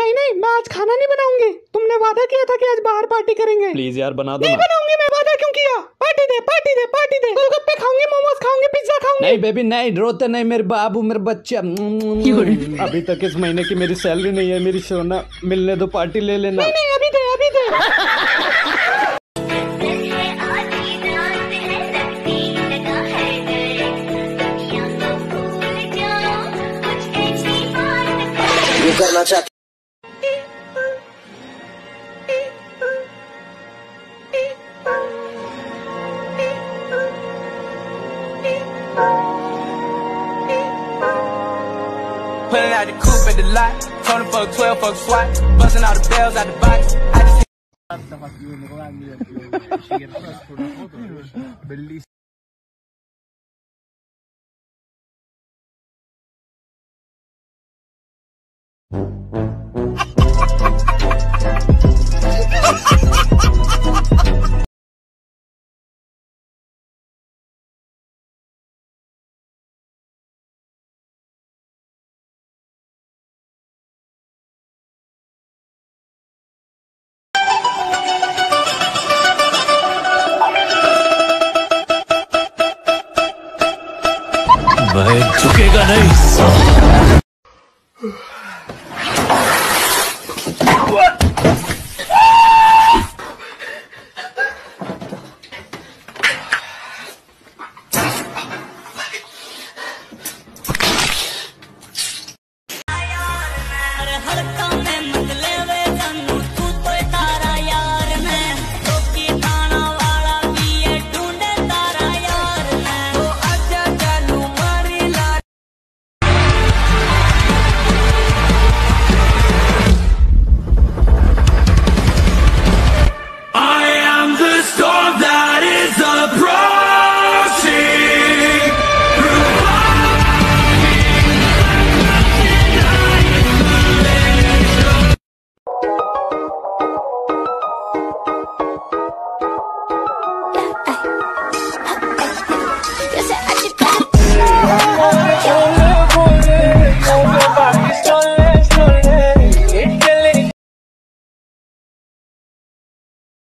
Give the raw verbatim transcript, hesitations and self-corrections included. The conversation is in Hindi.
नहीं नहीं, मैं आज खाना नहीं बनाऊंगी। तुमने वादा किया था कि आज बाहर पार्टी करेंगे। प्लीज यार बना दो। नहीं बनाऊंगी मैं, वादा क्यों किया? पार्टी दे पार्टी दे पार्टी दे। गोलगप्पे खाऊंगी, मोमोज खाऊंगी, पिज्जा खाऊंगी। नहीं बेबी नहीं, रोते नहीं मेरे बाबू, मेरे बच्चे। अभी तक इस महीने की मेरी सैलरी नहीं है, मेरी सोना मिलने दो, पार्टी ले लेना। नहीं नहीं, अभी दे अभी दे। करना चाहते Pulling out the coupe at the lot, Tony fuck twelve fuck SWAT, busting all the bells out the box. I just भाई झुकेगा नहीं।